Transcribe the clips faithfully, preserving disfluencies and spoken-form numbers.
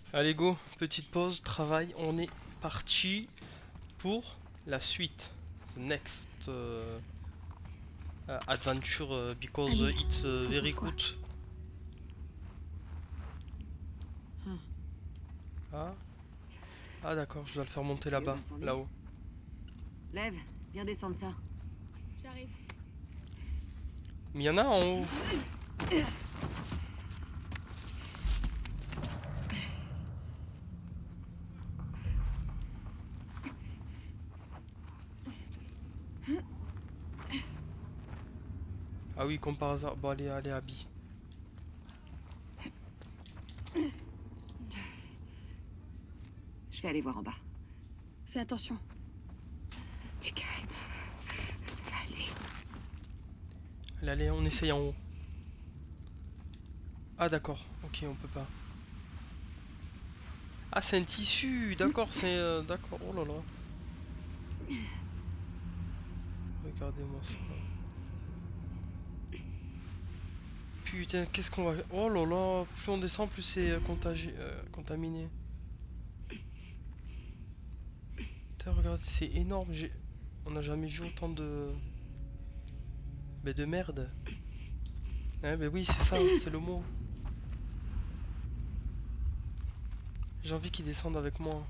Allez go, petite pause, travail, on est parti pour la suite. The next uh, uh, adventure uh, because Allez, it's uh, very propose quoi? good. Hmm. Ah, ah d'accord, je dois le faire monter là-bas, là-haut. Lève, viens descendre ça. J'arrive. Mais il y en a en haut. Ah oui, comme par hasard. Bon, allez, allez, Abby. Je vais aller voir en bas. Fais attention. Du calme. Allez. Allez, allez, on essaye en haut. Ah d'accord, ok, on peut pas. Ah, c'est un tissu, d'accord, c'est... Euh, d'accord, oh là là. Regardez-moi ça. Putain, qu'est-ce qu'on va... Oh là là, plus on descend, plus c'est euh, contagi... euh, contaminé. Putain, regarde, c'est énorme, j'ai... On n'a jamais vu autant de... Mais de merde. Hein, bah oui, c'est ça, c'est le mot. J'ai envie qu'ils descendent avec moi.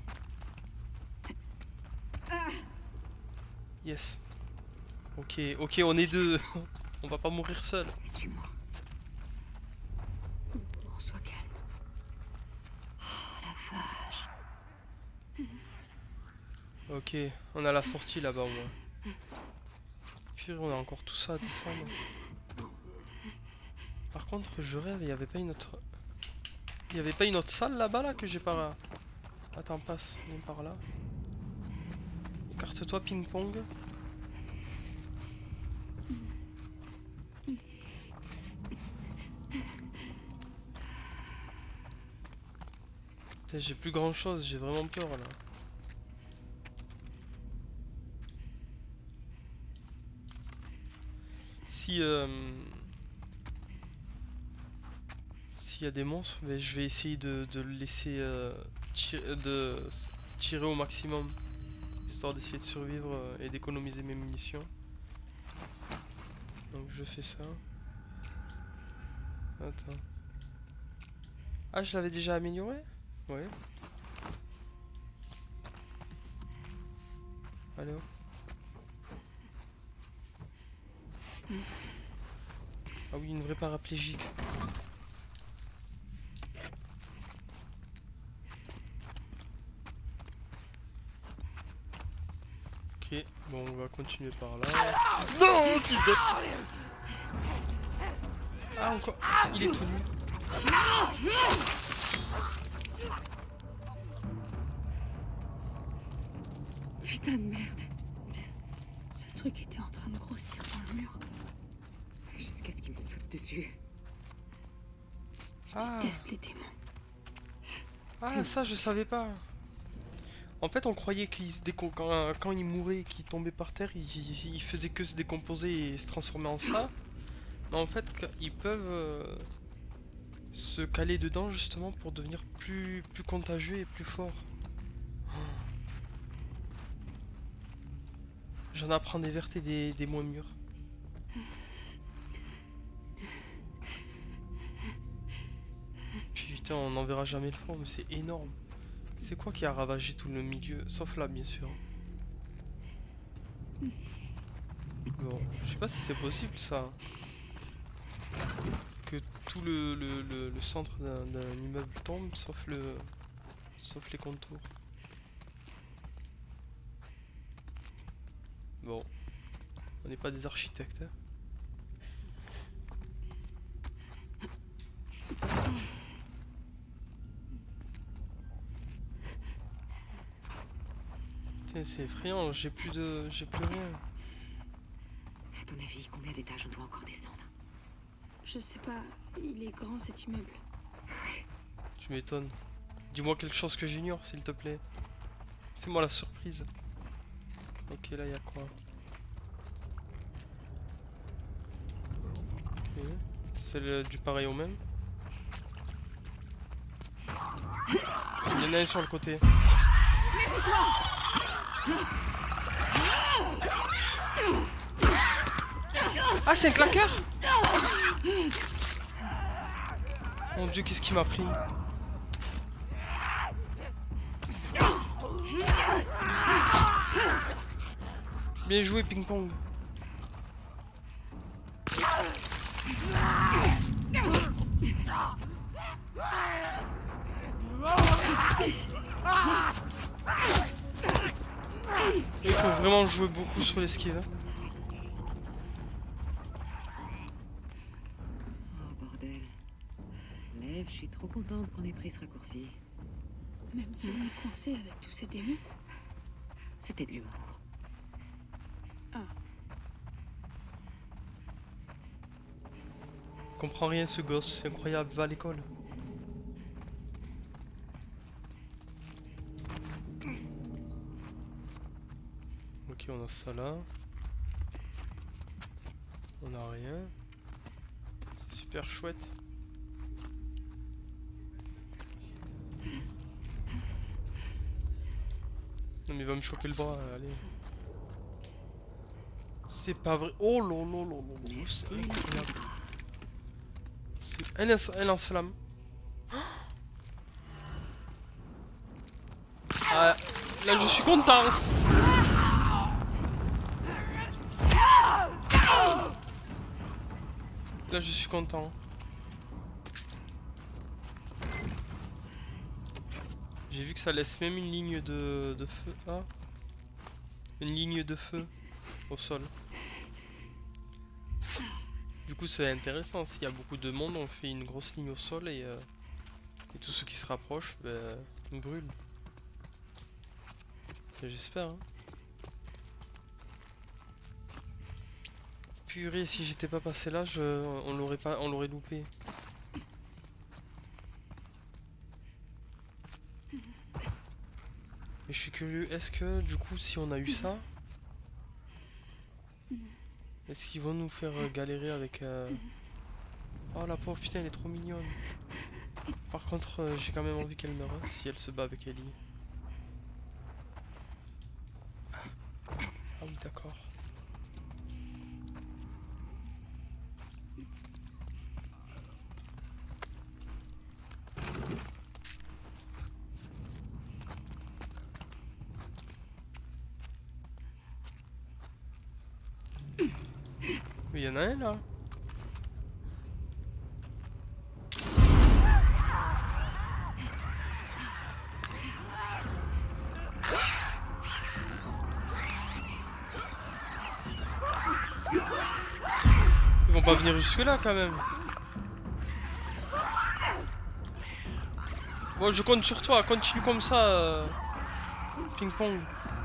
Yes. Ok, ok, on est deux. On va pas mourir seul. Suis-moi. On soit calme. Oh la vache. Ok, on a la sortie là-bas au moins. Puis on a encore tout ça à descendre. Par contre, je rêve, il y avait pas une autre... Il y avait pas une autre salle là-bas là que j'ai pas... Attends, passe, viens par là. Écarte-toi, ping-pong. J'ai plus grand chose, j'ai vraiment peur là. Si euh... s'il y a des monstres, mais je vais essayer de, de le laisser euh, tirer, de tirer au maximum, histoire d'essayer de survivre euh, et d'économiser mes munitions. Donc je fais ça. Attends. Ah, je l'avais déjà amélioré? Ouais. Allez hop. Ah oui, une vraie paraplégique. Ok, bon, on va continuer par là. Non, fils de... Ah, encore. Il est tout nu. Putain de merde. Ce truc était en train de grossir dans le mur. Jusqu'à ce qu'il me saute dessus. Je Ah. déteste les démons. Ah, ça je savais pas. En fait, on croyait qu'il se déco... quand, quand il mourait, qu'il tombait par terre, il, il, il faisait que se décomposer et se transformer en ça. Mais en fait, ils peuvent euh, se caler dedans justement pour devenir plus, plus contagieux et plus fort. J'en apprends des vertes et des, des moins mûres. Putain, on n'en verra jamais le fond, mais c'est énorme. C'est quoi qui a ravagé tout le milieu? Sauf là, bien sûr. Bon, je sais pas si c'est possible ça. Que tout le, le, le, le centre d'un immeuble tombe, sauf le, sauf les contours. Bon, on n'est pas des architectes. Hein. C'est effrayant, j'ai plus de, j'ai plus rien. À ton avis, combien d'étages on doit encore descendre? Je sais pas, il est grand cet immeuble. Tu m'étonnes. Dis-moi quelque chose que j'ignore, s'il te plaît. Fais-moi la surprise. Ok, là, il y a quoi? Ok. C'est du pareil au même. Il y en a un sur le côté. Ah, c'est un claqueur! Mon dieu, qu'est-ce qui m'a pris? Bien joué, ping-pong. Il faut vraiment jouer beaucoup sur l'esquive. Hein. Oh bordel. Lève, je suis trop contente qu'on ait pris ce raccourci. Même si on est coincé avec tous ces démons. C'était de l'humour. Ah, Je comprends rien ce gosse, c'est incroyable, va à l'école. Ok, on a ça là. On a rien. C'est super chouette. Non mais il va me choper le bras, allez. C'est pas vrai. Oh là là là là là, c'est incroyable. Elle lance, elle lance lame. Ah, là je suis content. Là je suis content. J'ai vu que ça laisse même une ligne de, de feu. Ah. Une ligne de feu au sol. Du coup c'est intéressant, s'il y a beaucoup de monde on fait une grosse ligne au sol et, euh, et tous ceux qui se rapprochent ben, brûlent. J'espère hein. Purée, si j'étais pas passé là, je, on l'aurait pas, on l'aurait loupé. Et je suis curieux, est-ce que du coup si on a eu ça, est-ce qu'ils vont nous faire euh, galérer avec... Euh... Oh la pauvre, putain elle est trop mignonne. Par contre euh, j'ai quand même envie qu'elle meure, hein, si elle se bat avec Ellie. Ah, ah oui d'accord. Mais il y en a un là. Ils vont pas venir jusque là quand même. Bon je compte sur toi, continue comme ça. Euh... Ping pong.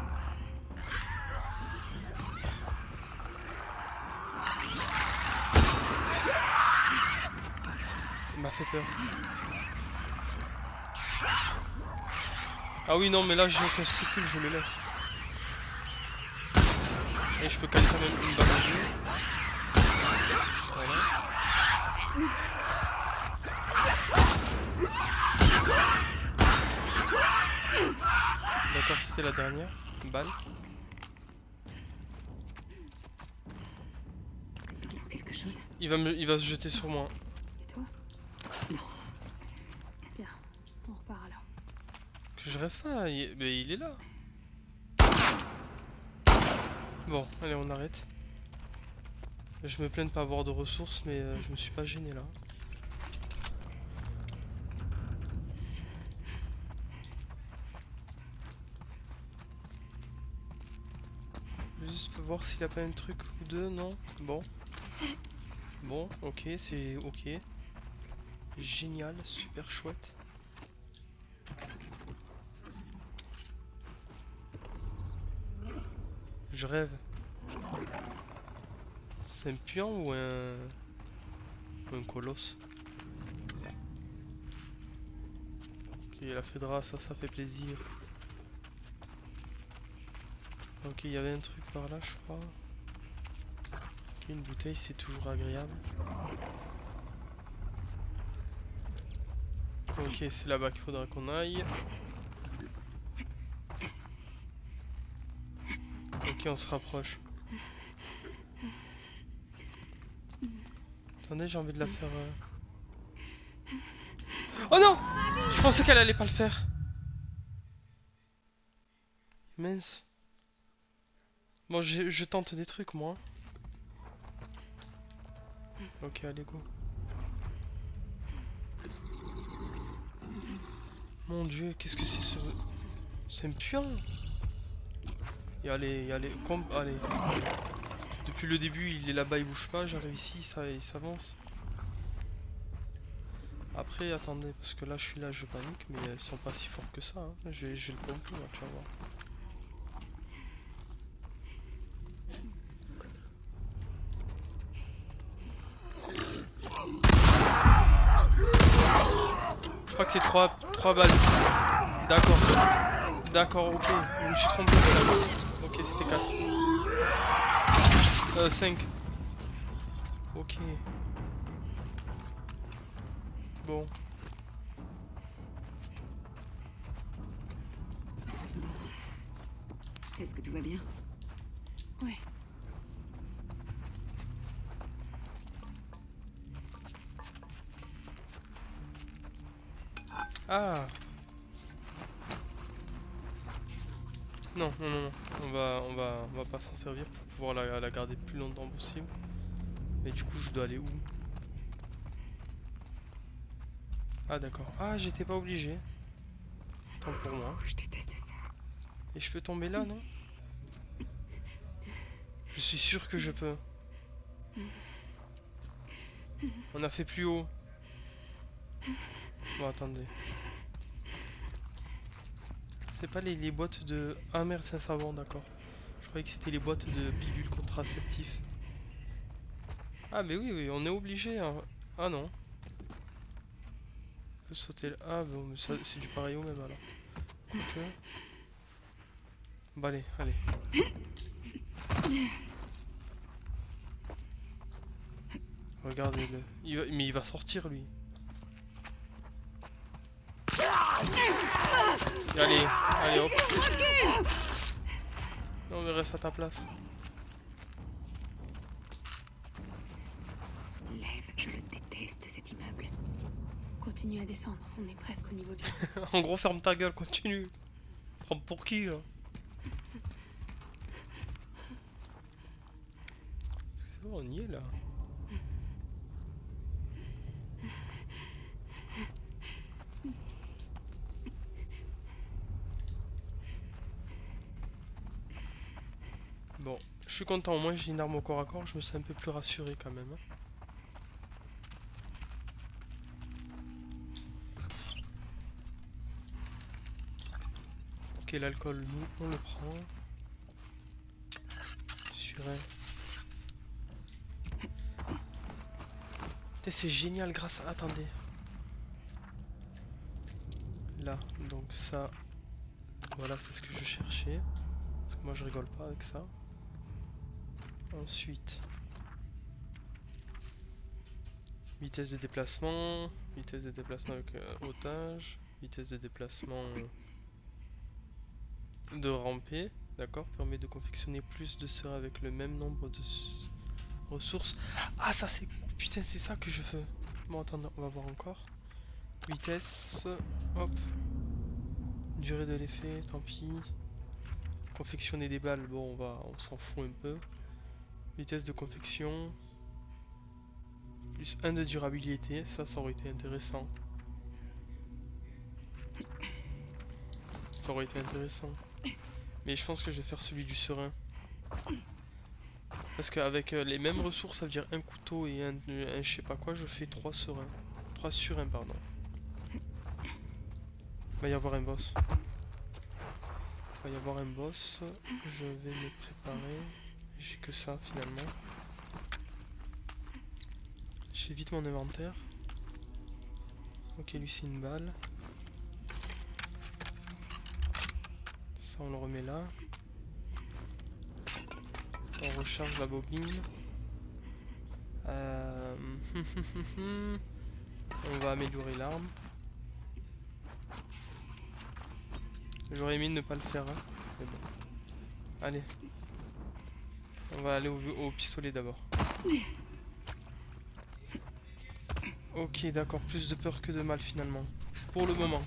Il m'a fait peur. Ah oui non mais là j'ai aucun scrupule, je le laisse. Et je peux caler quand même une balle en jeu. Voilà. D'accord, c'était la dernière balle. Quelque chose? Il va me, il va se jeter sur moi. et toi? Bien, on repart alors. Que je rêve pas, il, mais il est là. Bon, allez on arrête. Je me plains de pas avoir de ressources, mais euh, je me suis pas gêné là. Juste pour voir s'il a pas un truc ou deux, non? Bon. Bon, ok, c'est ok. Génial, super chouette. Je rêve. C'est un pion ou un... ou un colosse? Ok, la Fedra, ça, ça fait plaisir. Ok, il y avait un truc par là, je crois. Ok, une bouteille, c'est toujours agréable. Ok, c'est là-bas qu'il faudra qu'on aille. Ok, on se rapproche. Attendez, j'ai envie de la faire... Euh... Oh non! Je pensais qu'elle allait pas le faire. Mince. Bon, je, je tente des trucs, moi. Ok, allez, go. Mon dieu, qu'est-ce que c'est ce... C'est un puant. Et allez, allez, com... allez. Depuis le début, il est là-bas, il bouge pas. J'arrive ici, ça, il s'avance. Après, attendez, parce que là, je suis là, je panique, mais ils sont pas si forts que ça. Hein. Je vais, je vais le pomper, moi, tu vas voir. Je crois que c'est trois balles. D'accord. D'accord, ok. Je me suis trompé. Là. Ok, c'était quatre. Euh, cinq. Ok. Bon. Est-ce que tout va bien? Ouais. Ah. Non, non, non, non. On va, on va, on va pas s'en servir pour pouvoir la, la garder plus longtemps possible. Mais du coup, je dois aller où? Ah d'accord. Ah, j'étais pas obligé. Tant pour moi. Je déteste ça. Et je peux tomber là, non? Je suis sûr que je peux. On a fait plus haut. Bon, attendez. C'est pas les, les boîtes de... Ah merde, c'est un savon, d'accord. Je croyais que c'était les boîtes de pilules contraceptifs. Ah mais oui, oui, on est obligé. Hein. Ah non. On peut sauter là. Ah bon, mais c'est du pareil au même alors. Ok. Bah allez, allez. Regardez-le. Il va... Mais il va sortir lui. Et allez, allez hop. Non mais reste à ta place. Lève, je le déteste cet immeuble. Continue à descendre, on est presque au niveau du... En gros, ferme ta gueule, continue. Prends pour qui là? C'est bon, on y est là. Bon, je suis content, au moins j'ai une arme au corps à corps, je me sens un peu plus rassuré quand même. Ok, l'alcool, nous, on le prend. Surin. C'est génial grâce à... Attendez. Là, donc ça... Voilà, c'est ce que je cherchais. Parce que moi je rigole pas avec ça. Ensuite... Vitesse de déplacement. Vitesse de déplacement avec euh, otage. Vitesse de déplacement... Euh, de ramper. D'accord, permet de confectionner plus de sera avec le même nombre de ressources. Ah ça c'est... Putain c'est ça que je veux. Bon attends, on va voir encore. Vitesse... Hop. Durée de l'effet, tant pis. Confectionner des balles, bon on va... On s'en fout un peu. Vitesse de confection. Plus un de durabilité, ça ça aurait été intéressant. Ça aurait été intéressant. Mais je pense que je vais faire celui du serin. Parce qu'avec euh, les mêmes ressources, ça veut dire un couteau et un, un je sais pas quoi, je fais trois serins. trois surins, pardon. Il va y avoir un boss. Il va y avoir un boss. Je vais me préparer. J'ai que ça finalement. J'ai vite mon inventaire. Ok, lui c'est une balle. Ça on le remet là. On recharge la bobine. Euh... on va améliorer l'arme. J'aurais aimé ne pas le faire, hein. Mais bon. Allez. On va aller au, au pistolet d'abord. Ok, d'accord, plus de peur que de mal finalement. Pour le moment.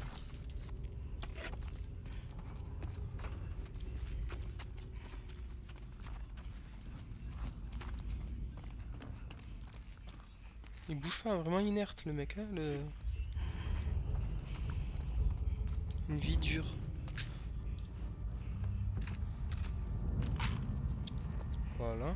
Il bouge pas, vraiment inerte le mec, hein, le... Une vie dure. Voilà.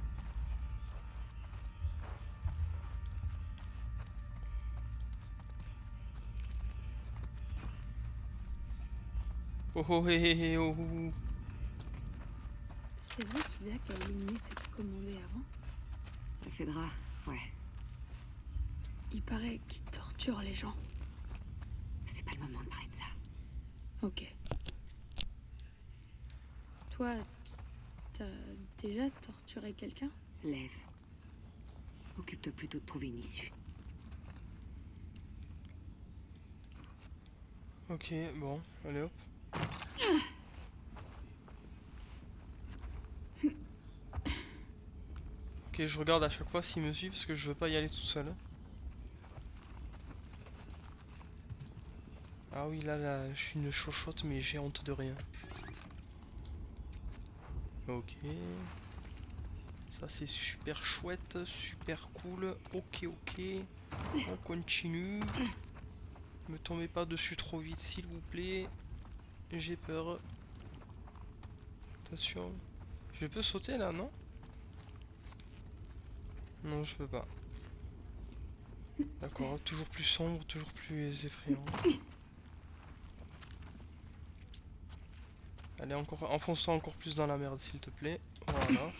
Oh oh hé hé hé oh oh. C'est vrai qu'Isaac a éliminé ceux qui commandaient avant. La Fedra, ouais. Il paraît qu'il torture les gens. C'est pas le moment de parler de ça. Ok. Toi, t'as déjà torturé quelqu'un? Lève. Occupe-toi plutôt de trouver une issue. Ok, bon, allez hop. Ok, je regarde à chaque fois s'il me suit parce que je veux pas y aller tout seul. Hein. Ah oui, là, là, je suis une chochotte mais j'ai honte de rien. Ok. Ça c'est super chouette, super cool. Ok, ok. On continue. Me tombez pas dessus trop vite s'il vous plaît. J'ai peur. Attention. Je peux sauter là, non? Non, je peux pas. D'accord, toujours plus sombre, toujours plus effrayant. Allez, encore, enfonce-toi encore plus dans la merde s'il te plaît. Voilà.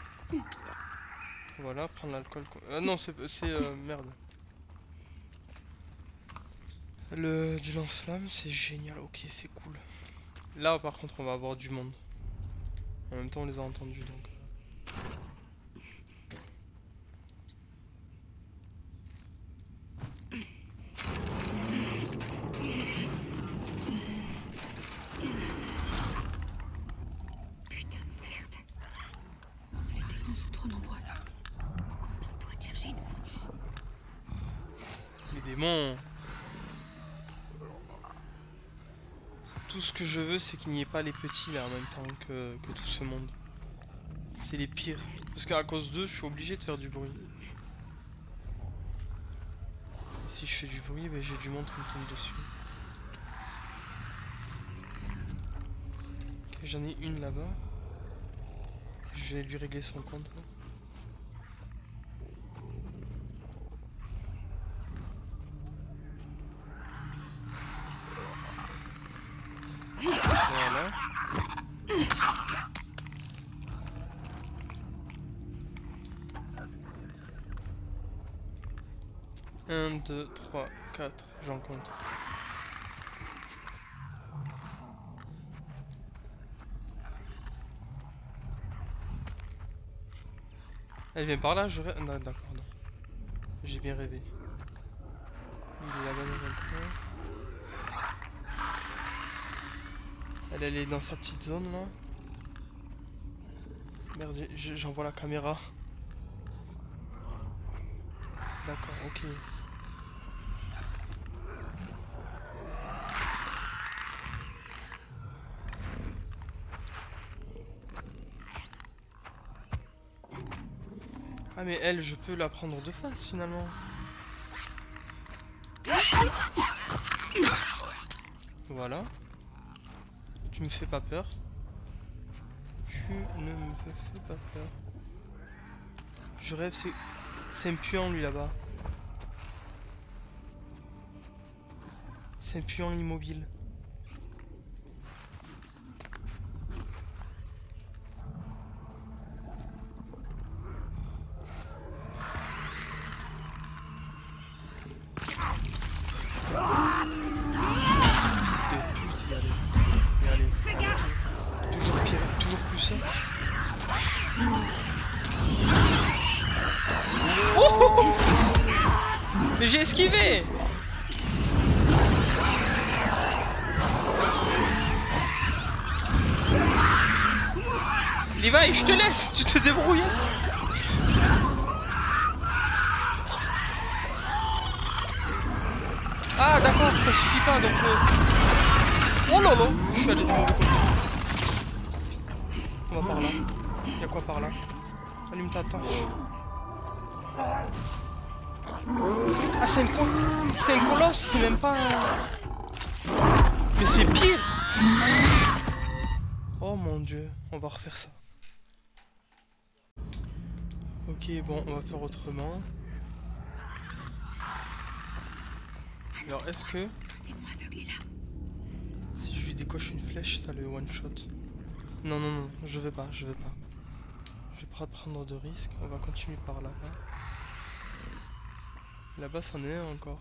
Voilà, prendre l'alcool. Ah non, c'est euh, merde. Le du lance-flamme, c'est génial. Ok, c'est cool. Là, par contre, on va avoir du monde. En même temps, on les a entendus donc. Putain de merde. Les démons sont trop nombreux. Contente-toi de chercher une sortie. Les démons. Tout ce que je veux, c'est qu'il n'y ait pas les petits là en même temps que, que tout ce monde. C'est les pires. Parce qu'à cause d'eux, je suis obligé de faire du bruit. Et si je fais du bruit, ben, j'ai du monde qui me tombe dessus. Ok, j'en ai une là-bas. Je vais lui régler son compte. Là. Voilà. un, deux, trois, quatre, j'en compte. Elle vient par là, je rêve. Non, d'accord, non. J'ai bien rêvé. Il est là-bas dans un coin. Elle, elle est dans sa petite zone là. Merde, j'envoie la caméra. D'accord, ok. Ah mais elle, je peux la prendre de face finalement. Voilà. Tu me fais pas peur. Tu ne me fais pas peur. Je rêve, c'est... C'est un puant lui là-bas. C'est un puant immobile. Mais j'ai esquivé. Levi, je te laisse, tu te débrouilles. Ah d'accord, ça suffit pas donc... Euh... Oh non non, je suis allé du mauvais côté. On va par là. Y'a quoi par là? Allume ta torche. Ah c'est un con... C'est un colosse, c'est même pas... Mais c'est pire. Oh mon dieu, on va refaire ça. Ok bon, on va faire autrement. Alors est-ce que... Si je lui décoche une flèche, ça le one shot. Non non non, je vais pas, je vais pas. Je vais pas prendre de risque, on va continuer par là-bas. Là-bas c'en est un encore.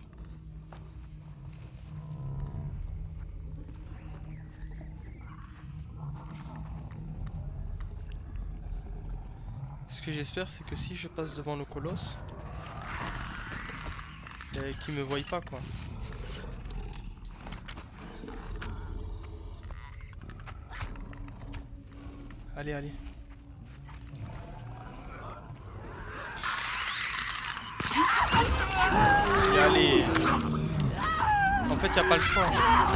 Ce que j'espère c'est que si je passe devant le colosse, euh, qu'il me voie pas quoi. Allez allez. Et allez. En fait y a pas le choix.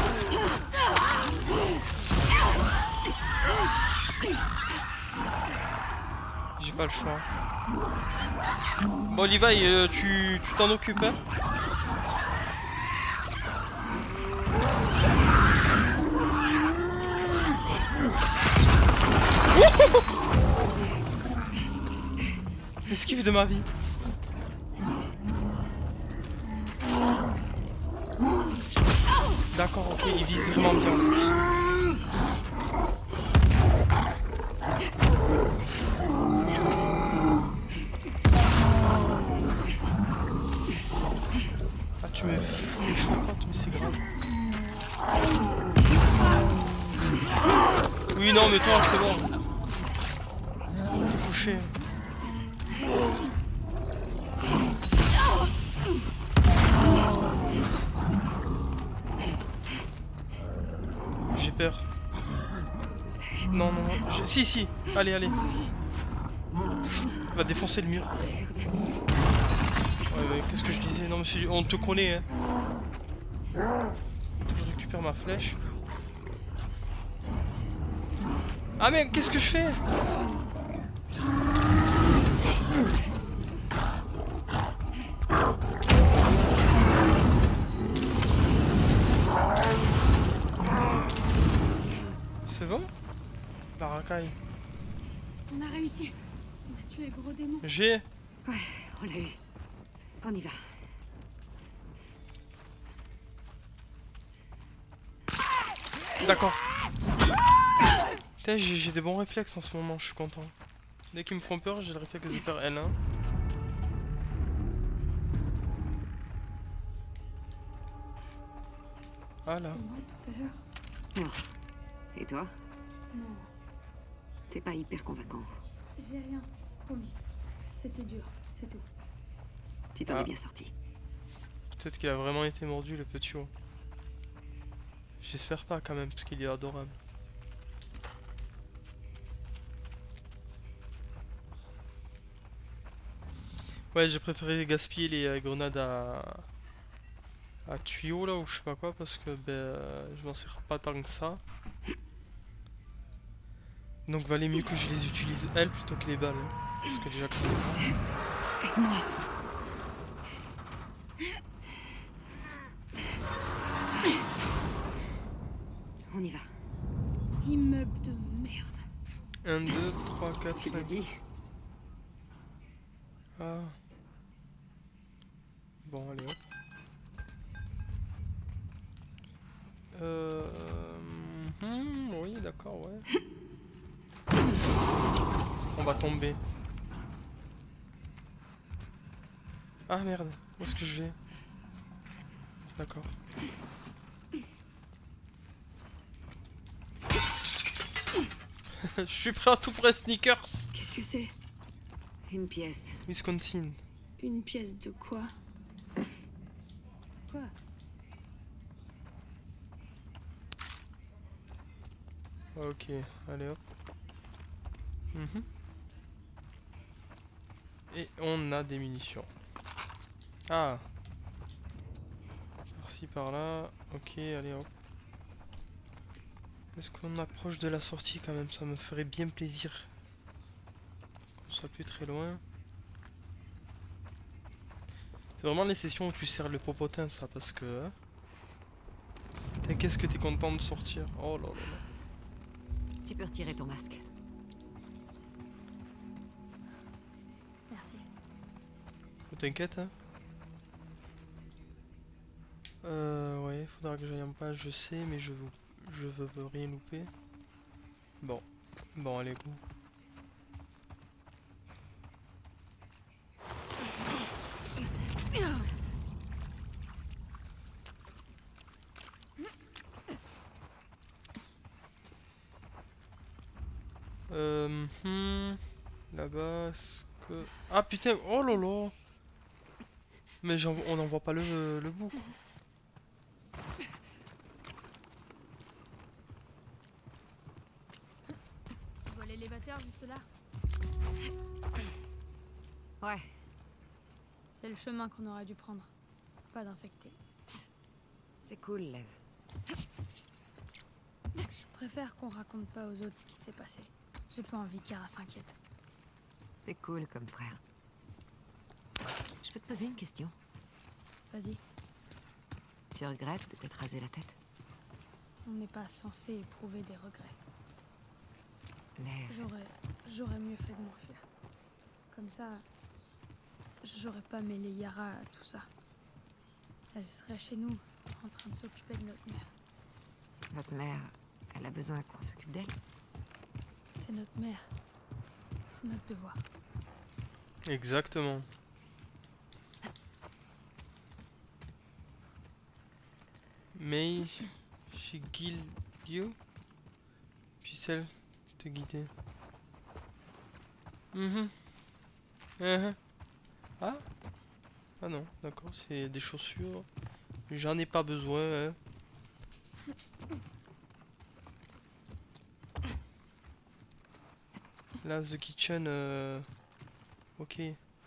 J'ai pas le choix. Bon Levi, euh, tu tu t'en occupes hein. Esquive de ma vie. D'accord, ok, il vise vraiment bien en plus. Ah, tu me fous les chocottes, mais c'est grave. Oui, non, mais toi, c'est bon. T'es couché. J'ai peur. Non, non, non. Je... Si, si. Allez, allez. On va défoncer le mur. Ouais, ouais, qu'est-ce que je disais? Non, mais on te connaît, hein. Je récupère ma flèche. Ah, mais qu'est-ce que je fais? C'est bon? La racaille. On a réussi. On a tué le gros démon. J'ai. Ouais, on l'a eu. On y va. D'accord. Putain, j'ai des bons réflexes en ce moment, je suis content. Dès qu'ils me font peur, j'ai le réflexe de faire L un. Ah là. Moi tout à l'heure. Non. Et toi? Non, T'es pas hyper convaincant. j'ai rien. Promis. C'était dur, c'est tout. Tu t'en Ah. es bien sorti. Peut-être qu'il a vraiment été mordu le petit haut. J'espère pas quand même, parce qu'il est adorable. Ouais, j'ai préféré gaspiller les euh, grenades à... à tuyau là, ou je sais pas quoi, parce que ben, euh, je m'en sers pas tant que ça. Donc valait mieux que je les utilise elles plutôt que les balles. Hein. Parce que déjà que Moi. On y va. Immeuble de merde. un, deux, trois, quatre, Tu l'as cinq. dit. Ah. Bon, allez hop. Euh... hmm, oui, d'accord, ouais. On va tomber. Ah merde, où est-ce que je vais? D'accord. Je suis prêt à tout pour les sneakers. Qu'est-ce que c'est? Une pièce. Wisconsin. Une pièce de quoi? Quoi? Ok, allez hop. Mhm. Et on a des munitions. Ah. Par-ci par-là. Ok, allez hop. Est-ce qu'on approche de la sortie quand même? Ça me ferait bien plaisir. Qu'on soit plus très loin. C'est vraiment les sessions où tu sers le popotin ça parce que... Hein, qu'est-ce que t'es content de sortir? Oh là là là. Tu peux retirer ton masque. Merci. T'inquiète hein. Euh ouais, faudra que j'aille en page, je sais, mais je veux, je veux rien louper. Bon, bon allez go. Euh, hmm, là-bas, est-ce que... Ah putain, oh là là. Mais j'en- on n'en voit pas le, le bout. Tu vois l'élévateur juste là? Ouais, C'est le chemin qu'on aurait dû prendre. Pas d'infecté. c'est cool, Lev. Je préfère qu'on raconte pas aux autres ce qui s'est passé. J'ai pas envie qu'Ara s'inquiète. T'es cool comme frère. Je peux te poser une question? Vas-y, Tu regrettes de t'être rasé la tête? on n'est pas censé éprouver des regrets. Lev, J'aurais... J'aurais mieux fait de m'enfuir. Comme ça... J'aurais pas mêlé Yara à tout ça. Elle serait chez nous, en train de s'occuper de notre mère. votre mère, elle a besoin qu'on s'occupe d'elle? C'est notre mère. C'est notre devoir. Exactement. May she guide you? Puisse-elle te guider? Mhm. Mhm. Ah? Ah non, d'accord, c'est des chaussures. J'en ai pas besoin, hein. Là, the kitchen, euh... ok.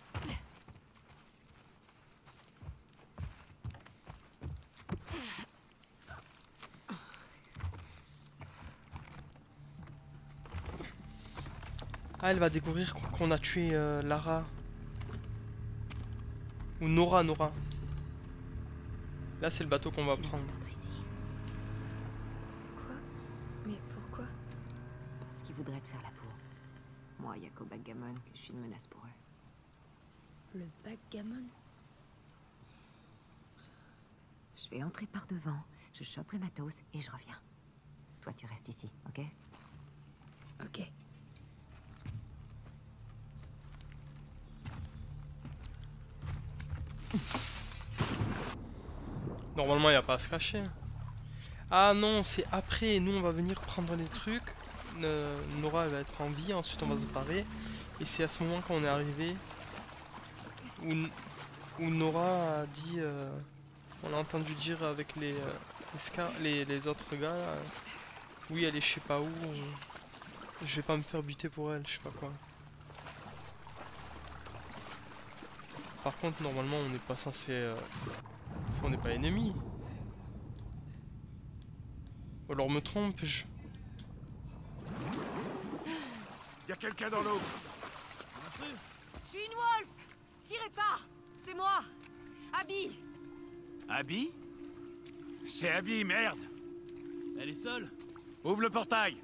Ah, elle va découvrir qu'on a tué euh, Lara. Ou Nora, Nora. Là, c'est le bateau qu'on va Tu vas prendre. m'attendre ici. Quoi? Mais pourquoi? Parce qu'ils voudraient te faire la peau. Moi, y a qu'au backgammon que je suis une menace pour eux. Le backgammon? Je vais entrer par devant, je chope le matos et je reviens. Toi, tu restes ici, ok? Ok. Normalement, il n'y a pas à se cacher. Ah non, c'est après. Nous, on va venir prendre les trucs. Euh, Nora, elle va être en vie. Ensuite, on va se barrer. Et c'est à ce moment, quand on est arrivé, où, où Nora a dit... euh, on a entendu dire avec les, euh, les, scar- les, les autres gars... euh, oui, elle est je sais pas où. euh, je vais pas me faire buter pour elle, je sais pas quoi. Par contre, normalement, on n'est pas censé... euh, on n'est pas ennemis. Ou alors me trompe-je? Y a quelqu'un dans l'eau. Je suis une wolf! Tirez pas! C'est moi! Abby! Abby? C'est Abby, merde. Elle est seule? Ouvre le portail.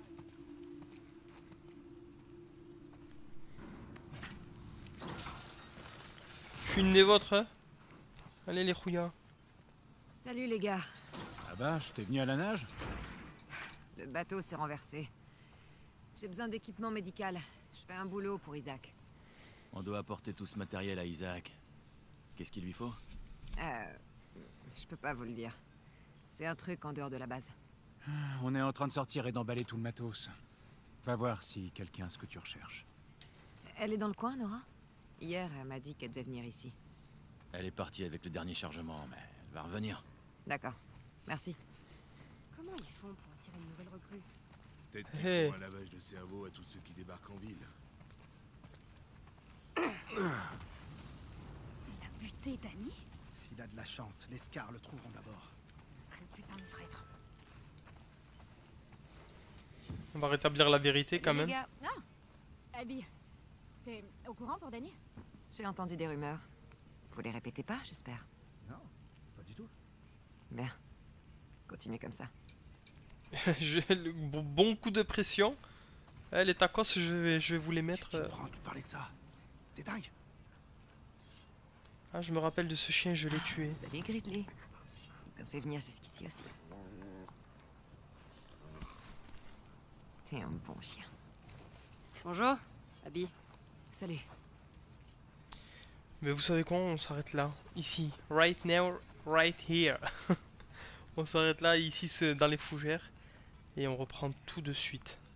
Je suis une des vôtres, hein. Allez les rouillards. Salut les gars. Ah bah, je t'ai venu à la nage. Le bateau s'est renversé. J'ai besoin d'équipement médical. Je fais un boulot pour Isaac. On doit apporter tout ce matériel à Isaac. Qu'est-ce qu'il lui faut? Euh... Je peux pas vous le dire. C'est un truc en dehors de la base. On est en train de sortir et d'emballer tout le matos. Va voir si quelqu'un a ce que tu recherches. Elle est dans le coin, Nora? Hier, elle m'a dit qu'elle devait venir ici. Elle est partie avec le dernier chargement, mais elle va revenir. D'accord. Merci. Comment ils font pour attirer une nouvelle recrue? Peut-être qu'ils Hey. font un lavage de cerveau à tous ceux qui débarquent en ville. Il a buté Danny? S'il a de la chance, les Scars le trouveront d'abord. Quel putain de traître. On va rétablir la vérité quand Les même. gars, Ah Abby, t'es au courant pour Danny? j'ai entendu des rumeurs. Vous les répétez pas, j'espère. Non, pas du tout. Bien. Continuez comme ça. J'ai le bon, bon coup de pression. Eh, les tacos, je vais, je vais vous les mettre. Qu'est-ce que euh. tu prends de lui parler de ça? T'es dingue? Ah, je me rappelle de ce chien, je l'ai tué. Salut Grizzly. Ils peuvent venir jusqu'ici aussi. T'es un bon chien. Bonjour, Abby. Salut. Mais vous savez quoi, on s'arrête là. Ici. Right now, right here. On s'arrête là, ici, c'est dans les fougères. Et on reprend tout de suite.